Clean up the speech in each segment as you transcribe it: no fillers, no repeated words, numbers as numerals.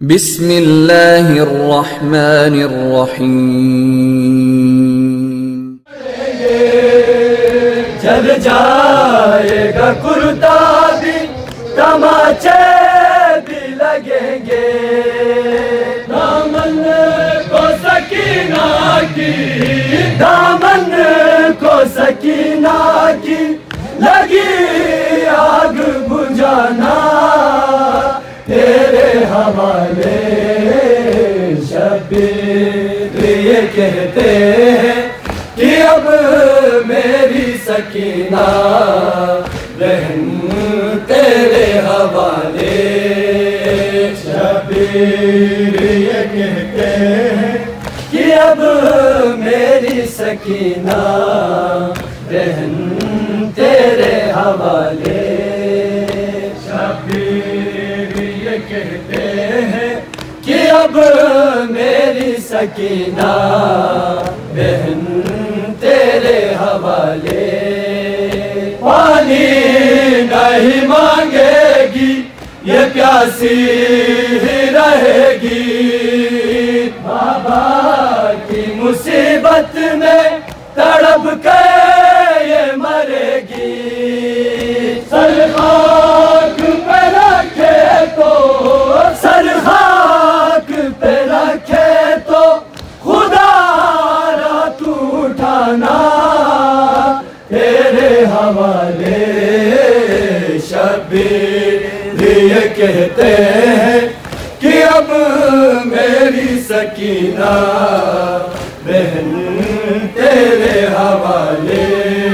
बिस्मिल्लाहिर्रहमानिर्रहीम। जल जाएगा कुर्ता भी, तमाचे भी लगेंगे, दामन को सकीना की, दामन को सकीना की लगी आग बुझाना तेरे हवाले। शब्बीर ये कहते हैं कि अब मेरी सकीना रहन तेरे हवाले। शब्बीर ये कहते हैं कि अब मेरी सकीना रहन तेरे हवाले। शब्बीर ये कहते हैं कि अब मेरी सकीना बहन तेरे हवाले। पानी नहीं मांगेगी ये प्यासी ही रहेगी, बाबा की मुसीबत में तड़प के ये मरेगी। सर खाक पे रखे तो, सर खाक पे रखे तो खुदा रात उठाना तेरे हवाले। शब्बीर ये कहते हैं कि अब मेरी सकीना बहन तेरे हवाले।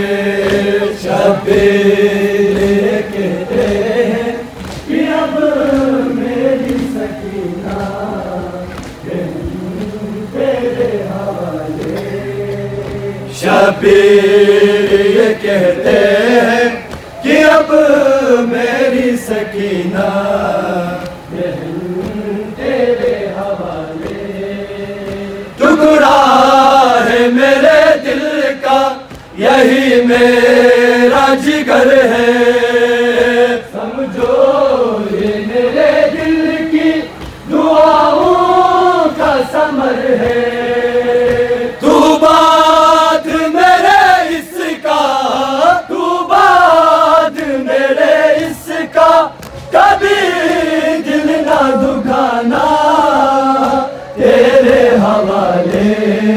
शब्बीर ये कहते हैं कि अब मेरी सकीना बहन तेरे हवाले। शब्बीर ये कहते हैं कि अब मेरी सकीना बहन तेरे हवाले। टुकड़ा है मेरे दिल का यही मेरा जिगर है, समझो ये मेरे दिल की दुआओं का समर है। तू बात मेरे इसका, तू बात मेरे इसका कभी दिल ना दुखाना तेरे हवाले।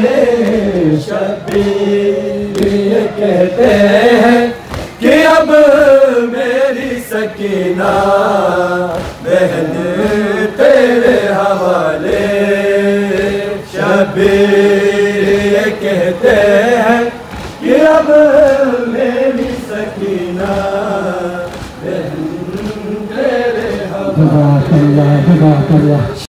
शब्बीर ये कहते हैं कि अब मेरी सकीना बहन तेरे हवाले। शब्बीर ये कहते हैं कि अब मेरी सकीना बहन तेरे हवाले।